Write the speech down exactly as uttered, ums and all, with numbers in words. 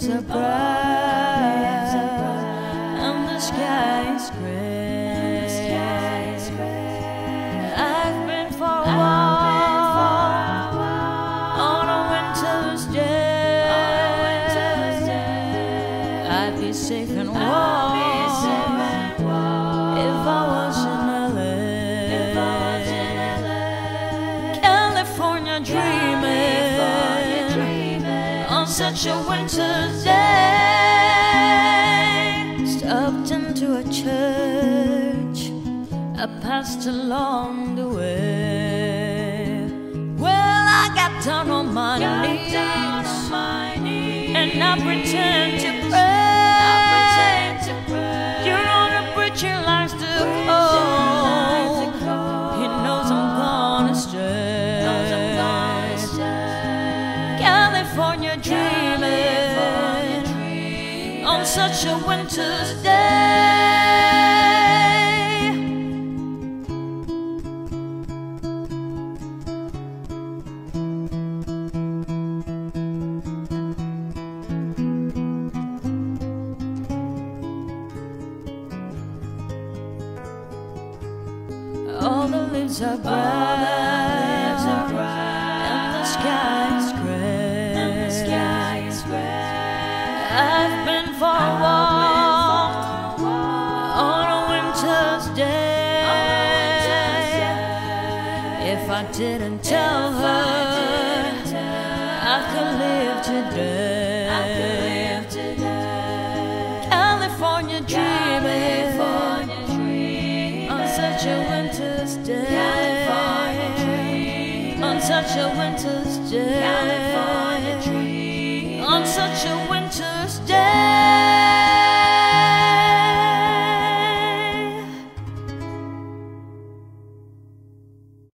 are bright, and the sky is gray. I've been for a walk on a winter's day. I'd be safe and warm if I was in L A. California dreaming on such a winter's day. Stopped into a church I passed along the way. Well, I got down on my knees and I pretend to pray. You know the preacher likes to call. He knows I'm gonna stray. California dreaming on such a winter's day. All the leaves are bright, and the sky is gray. I've been for a walk on a winter's day. If I didn't tell her I could live today. California dreaming on such a winter's day. On such a winter's day. On such a